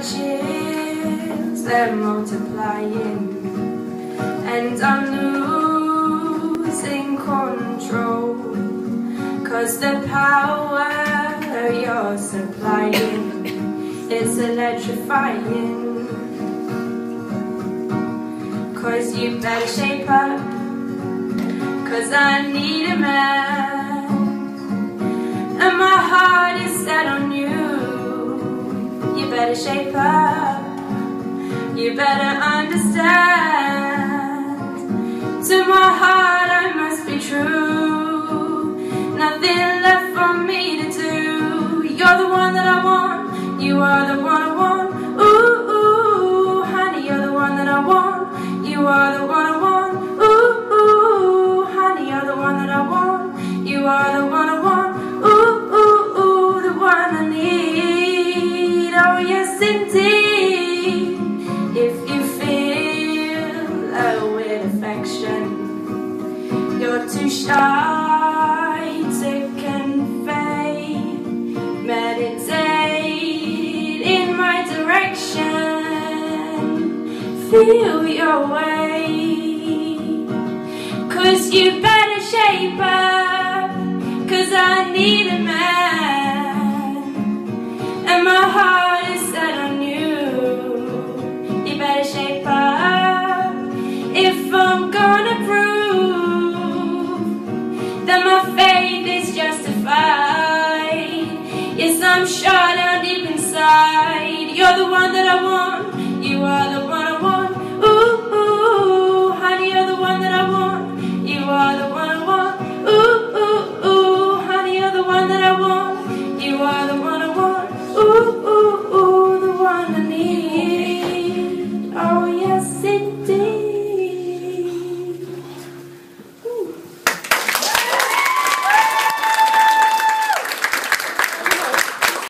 chills, they're multiplying, and I'm losing control, 'cause the power you're supplying is electrifying. 'Cause you better shape up, 'cause I need a man, and my heart is set on you. You better shape up, you better understand. To my heart I must be true, nothing left for me to do. You're the one that I want, you are the one I want. Ooh, ooh, honey, you're the one that I want, you are the one I want. Ooh, ooh, honey, you're the one that I want, you are the one I want. Ooh, ooh, ooh, the one I need. Oh yes indeed. If you feel low with affection, you're too shy to convey, meditate in my direction, feel your way. 'Cause you better shape up, 'cause I need a man, and my heart is set on you. You better shape up if I'm gonna prove that my faith is justified. Yes, I'm sure down deep inside, you're the one that I want, you are the one I want. Ooh, ooh, honey, you're the one that I want, you are the one I want. Ooh, ooh, ooh, honey, you're the one that I want, you are the one I want.